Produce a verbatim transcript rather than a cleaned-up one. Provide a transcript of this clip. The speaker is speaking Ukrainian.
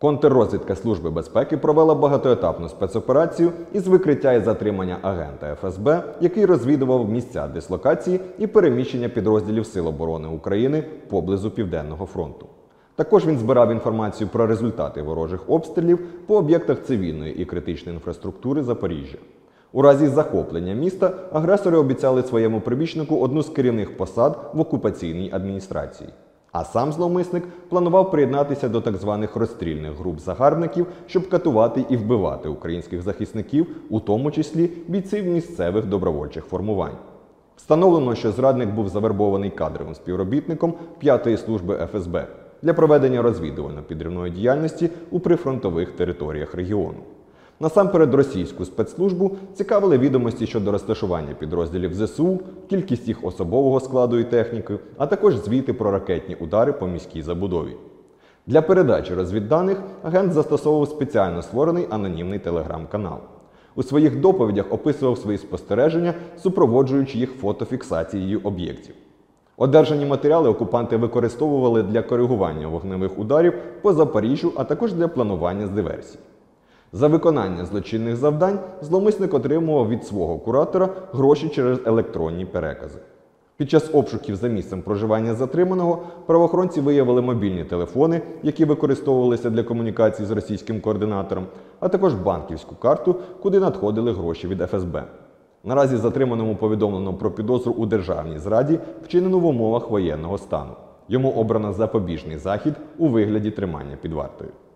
Контррозвідка Служби безпеки провела багатоетапну спецоперацію із викриття і затримання агента еф ес бе, який розвідував місця дислокації і переміщення підрозділів Сил оборони України поблизу Південного фронту. Також він збирав інформацію про результати ворожих обстрілів по об'єктах цивільної і критичної інфраструктури Запоріжжя. У разі захоплення міста агресори обіцяли своєму прибічнику одну з керівних посад в окупаційній адміністрації. А сам зловмисник планував приєднатися до так званих розстрільних груп загарбників, щоб катувати і вбивати українських захисників, у тому числі бійців місцевих добровольчих формувань. Встановлено, що зрадник був завербований кадровим співробітником п'ятої служби еф ес бе для проведення розвідувально-підривної діяльності у прифронтових територіях регіону. Насамперед російську спецслужбу цікавили відомості щодо розташування підрозділів зе ес у, кількість їх особового складу і техніки, а також звіти про ракетні удари по міській забудові. Для передачі розвідданих агент застосовував спеціально створений анонімний телеграм-канал. У своїх доповідях описував свої спостереження, супроводжуючи їх фотофіксацією об'єктів. Одержані матеріали окупанти використовували для коригування вогневих ударів по Запоріжжю, а також для планування з диверсій. За виконання злочинних завдань зловмисник отримував від свого куратора гроші через електронні перекази. Під час обшуків за місцем проживання затриманого правоохоронці виявили мобільні телефони, які використовувалися для комунікації з російським координатором, а також банківську карту, куди надходили гроші від еф ес бе. Наразі затриманому повідомлено про підозру у державній зраді, вчинену в умовах воєнного стану. Йому обрано запобіжний захід у вигляді тримання під вартою.